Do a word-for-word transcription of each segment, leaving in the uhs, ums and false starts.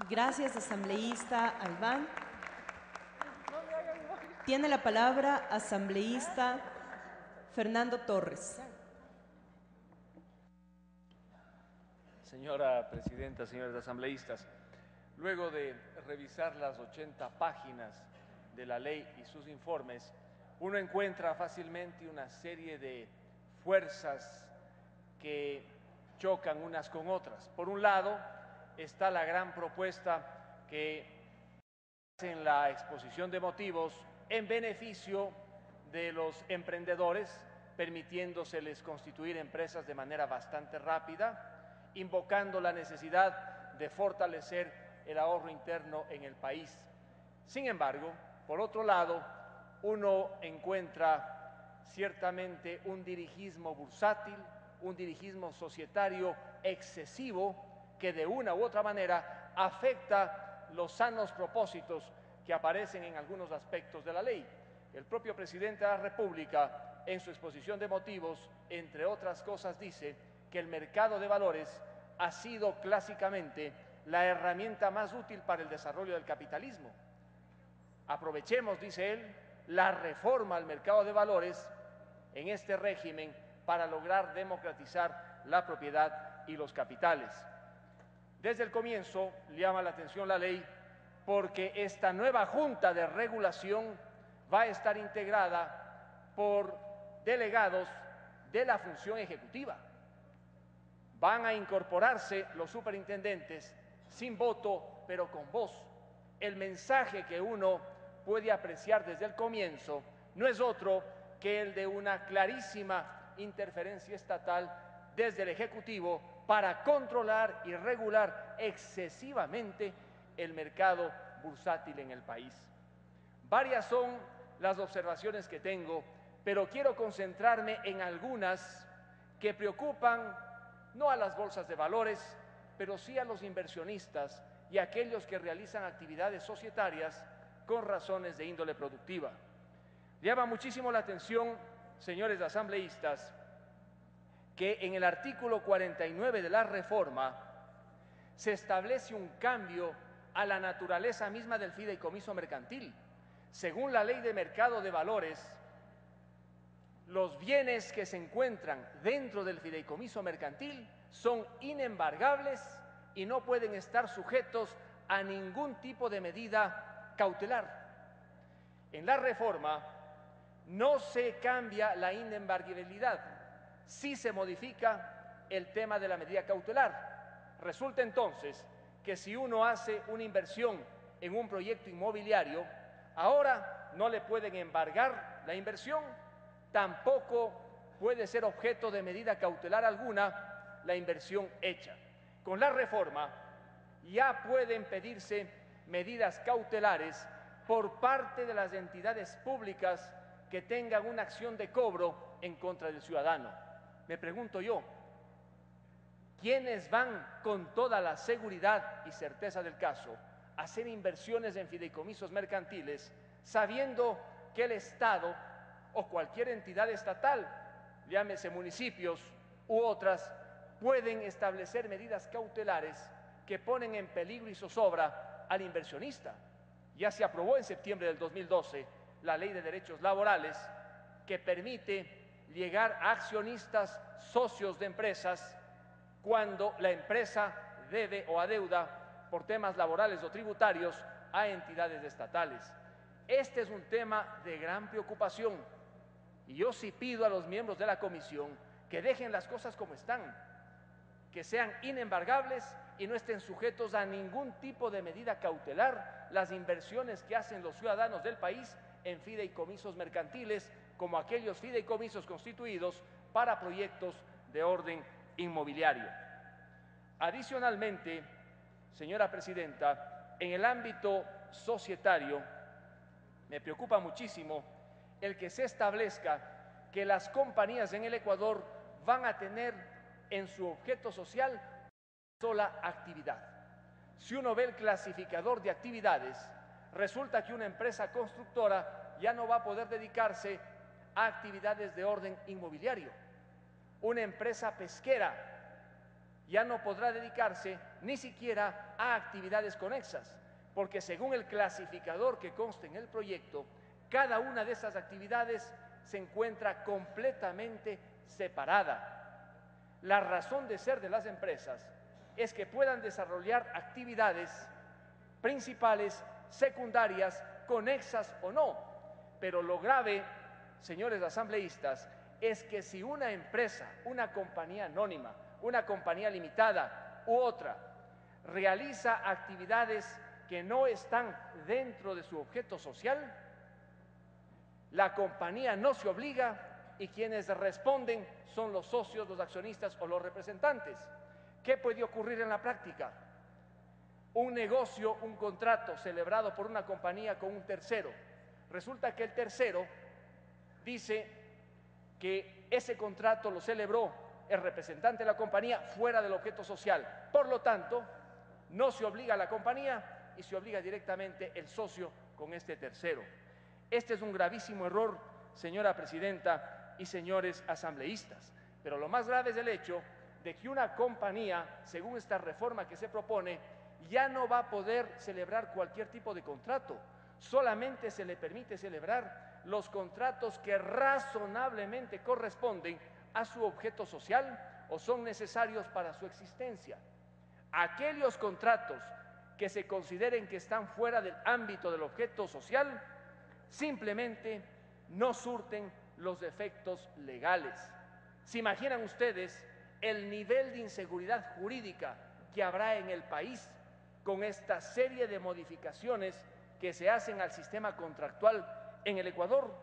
Gracias, asambleísta Albán. Tiene la palabra asambleísta Fernando Torres. Señora presidenta, señores asambleístas, luego de revisar las ochenta páginas de la ley y sus informes, uno encuentra fácilmente una serie de fuerzas que chocan unas con otras. Por un lado, está la gran propuesta que en la exposición de motivos en beneficio de los emprendedores, permitiéndoseles constituir empresas de manera bastante rápida, invocando la necesidad de fortalecer el ahorro interno en el país. Sin embargo, por otro lado, uno encuentra ciertamente un dirigismo bursátil, un dirigismo societario excesivo que de una u otra manera afecta los sanos propósitos que aparecen en algunos aspectos de la ley. El propio presidente de la República, en su exposición de motivos, entre otras cosas, dice que el mercado de valores ha sido clásicamente la herramienta más útil para el desarrollo del capitalismo. Aprovechemos, dice él, la reforma al mercado de valores en este régimen para lograr democratizar la propiedad y los capitales. Desde el comienzo llama la atención la ley porque esta nueva Junta de Regulación va a estar integrada por delegados de la función ejecutiva. Van a incorporarse los superintendentes sin voto, pero con voz. El mensaje que uno puede apreciar desde el comienzo no es otro que el de una clarísima interferencia estatal desde el Ejecutivo para controlar y regular excesivamente el mercado bursátil en el país. Varias son las observaciones que tengo, pero quiero concentrarme en algunas que preocupan no a las bolsas de valores, pero sí a los inversionistas y a aquellos que realizan actividades societarias con razones de índole productiva. Llama muchísimo la atención, señores asambleístas, que en el artículo cuarenta y nueve de la reforma se establece un cambio a la naturaleza misma del fideicomiso mercantil. Según la ley de mercado de valores, los bienes que se encuentran dentro del fideicomiso mercantil son inembargables y no pueden estar sujetos a ningún tipo de medida cautelar. En la reforma no se cambia la inembargabilidad, sí se modifica el tema de la medida cautelar. Resulta entonces que si uno hace una inversión en un proyecto inmobiliario, ahora no le pueden embargar la inversión, tampoco puede ser objeto de medida cautelar alguna la inversión hecha. Con la reforma ya pueden pedirse medidas cautelares por parte de las entidades públicas que tengan una acción de cobro en contra del ciudadano. Me pregunto yo, ¿quiénes van con toda la seguridad y certeza del caso a hacer inversiones en fideicomisos mercantiles sabiendo que el Estado o cualquier entidad estatal, llámese municipios u otras, pueden establecer medidas cautelares que ponen en peligro y zozobra al inversionista? Ya se aprobó en septiembre del dos mil doce la Ley de Derechos Laborales que permite llegar a accionistas socios de empresas cuando la empresa debe o adeuda por temas laborales o tributarios a entidades estatales. Este es un tema de gran preocupación y yo sí pido a los miembros de la comisión que dejen las cosas como están, que sean inembargables y no estén sujetos a ningún tipo de medida cautelar las inversiones que hacen los ciudadanos del país en fideicomisos mercantiles, como aquellos fideicomisos constituidos para proyectos de orden inmobiliario. Adicionalmente, señora presidenta, en el ámbito societario me preocupa muchísimo el que se establezca que las compañías en el Ecuador van a tener en su objeto social una sola actividad. Si uno ve el clasificador de actividades, resulta que una empresa constructora ya no va a poder dedicarse a actividades de orden inmobiliario. Una empresa pesquera ya no podrá dedicarse ni siquiera a actividades conexas, porque según el clasificador que consta en el proyecto, cada una de esas actividades se encuentra completamente separada. La razón de ser de las empresas es que puedan desarrollar actividades principales, secundarias, conexas o no. Pero lo grave, señores asambleístas, es que si una empresa, una compañía anónima, una compañía limitada u otra, realiza actividades que no están dentro de su objeto social, la compañía no se obliga y quienes responden son los socios, los accionistas o los representantes. ¿Qué puede ocurrir en la práctica? Un negocio, un contrato celebrado por una compañía con un tercero. Resulta que el tercero dice que ese contrato lo celebró el representante de la compañía fuera del objeto social. Por lo tanto, no se obliga a la compañía y se obliga directamente el socio con este tercero. Este es un gravísimo error, señora presidenta y señores asambleístas. Pero lo más grave es el hecho de que una compañía, según esta reforma que se propone, ya no va a poder celebrar cualquier tipo de contrato. Solamente se le permite celebrar los contratos que razonablemente corresponden a su objeto social o son necesarios para su existencia. Aquellos contratos que se consideren que están fuera del ámbito del objeto social simplemente no surten los efectos legales. ¿Se imaginan ustedes el nivel de inseguridad jurídica que habrá en el país con esta serie de modificaciones que se hacen al sistema contractual en el Ecuador?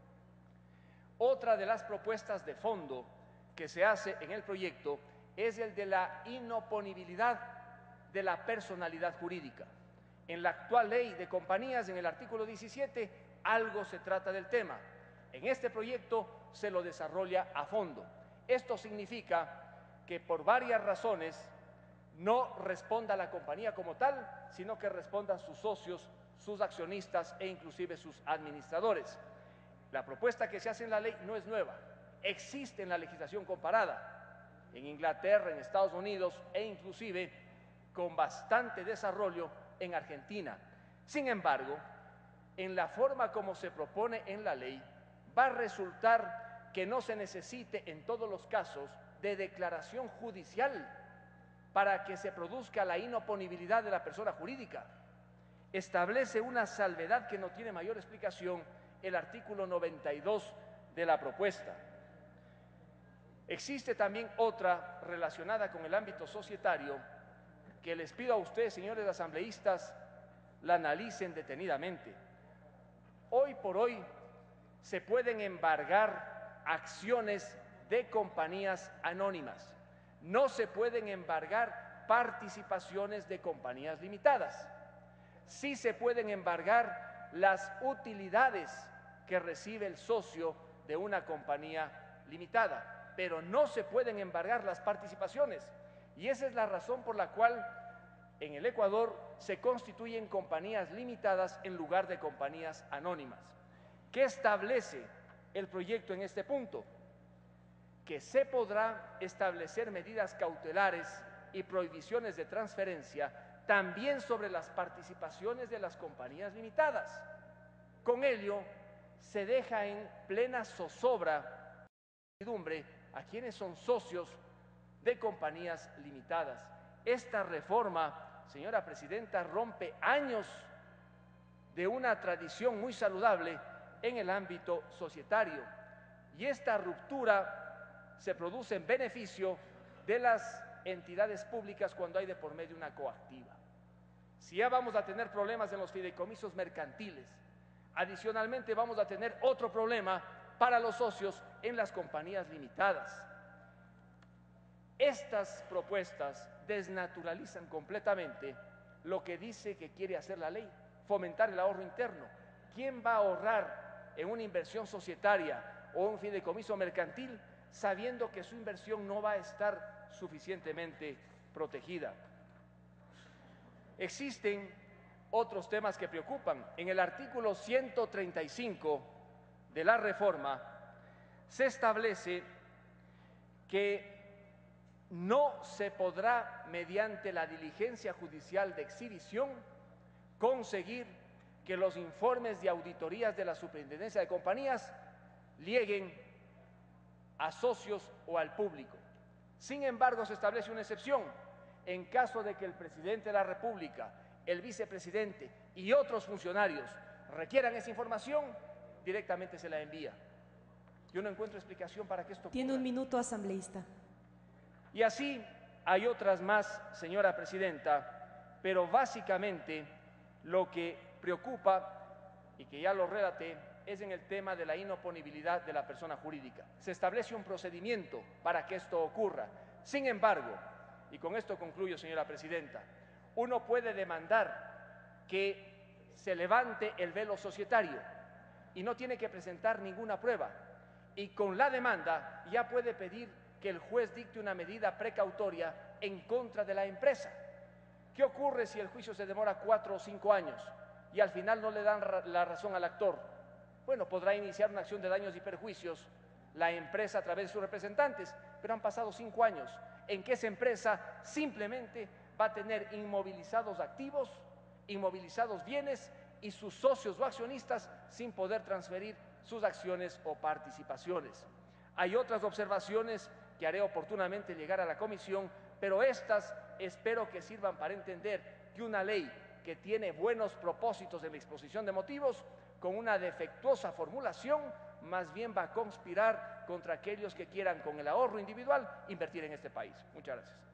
Otra de las propuestas de fondo que se hace en el proyecto es el de la inoponibilidad de la personalidad jurídica. En la actual ley de compañías, en el artículo diecisiete, algo se trata del tema. En este proyecto se lo desarrolla a fondo. Esto significa que por varias razones no responda la compañía como tal, sino que respondan sus socios, sus accionistas e inclusive sus administradores. La propuesta que se hace en la ley no es nueva, existe en la legislación comparada, en Inglaterra, en Estados Unidos e inclusive con bastante desarrollo en Argentina. Sin embargo, en la forma como se propone en la ley, va a resultar que no se necesite en todos los casos de declaración judicial para que se produzca la inoponibilidad de la persona jurídica. Establece una salvedad que no tiene mayor explicación el artículo noventa y dos de la propuesta. Existe también otra relacionada con el ámbito societario que les pido a ustedes, señores asambleístas, la analicen detenidamente. Hoy por hoy se pueden embargar acciones de compañías anónimas. No se pueden embargar participaciones de compañías limitadas. Sí se pueden embargar las utilidades que recibe el socio de una compañía limitada, pero no se pueden embargar las participaciones. Y esa es la razón por la cual en el Ecuador se constituyen compañías limitadas en lugar de compañías anónimas. ¿Qué establece el proyecto en este punto? Que se podrá establecer medidas cautelares y prohibiciones de transferencia también sobre las participaciones de las compañías limitadas. Con ello, se deja en plena zozobra y incertidumbre a quienes son socios de compañías limitadas. Esta reforma, señora presidenta, rompe años de una tradición muy saludable en el ámbito societario, y esta ruptura se produce en beneficio de las entidades públicas cuando hay de por medio una coactiva. Si ya vamos a tener problemas en los fideicomisos mercantiles, adicionalmente vamos a tener otro problema para los socios en las compañías limitadas. Estas propuestas desnaturalizan completamente lo que dice que quiere hacer la ley, fomentar el ahorro interno. ¿Quién va a ahorrar en una inversión societaria o un fideicomiso mercantil sabiendo que su inversión no va a estar suficientemente protegida? Existen otros temas que preocupan. En el artículo ciento treinta y cinco de la reforma se establece que no se podrá, mediante la diligencia judicial de exhibición, conseguir que los informes de auditorías de la Superintendencia de Compañías lleguen a socios o al público. Sin embargo, se establece una excepción en caso de que el presidente de la República, el vicepresidente y otros funcionarios requieran esa información, directamente se la envía. Yo no encuentro explicación para que esto ocurra. Tiene un minuto, asambleísta. Y así hay otras más, señora presidenta, pero básicamente lo que preocupa, y que ya lo relaté, es en el tema de la inoponibilidad de la persona jurídica. Se establece un procedimiento para que esto ocurra. Sin embargo, y con esto concluyo, señora presidenta, uno puede demandar que se levante el velo societario y no tiene que presentar ninguna prueba. Y con la demanda ya puede pedir que el juez dicte una medida precautoria en contra de la empresa. ¿Qué ocurre si el juicio se demora cuatro o cinco años y al final no le dan la razón al actor? Bueno, podrá iniciar una acción de daños y perjuicios la empresa a través de sus representantes, pero han pasado cinco años en que esa empresa simplemente va a tener inmovilizados activos, inmovilizados bienes y sus socios o accionistas sin poder transferir sus acciones o participaciones. Hay otras observaciones que haré oportunamente llegar a la comisión, pero estas espero que sirvan para entender que una ley que tiene buenos propósitos en la exposición de motivos, con una defectuosa formulación, más bien va a conspirar contra aquellos que quieran, con el ahorro individual, invertir en este país. Muchas gracias.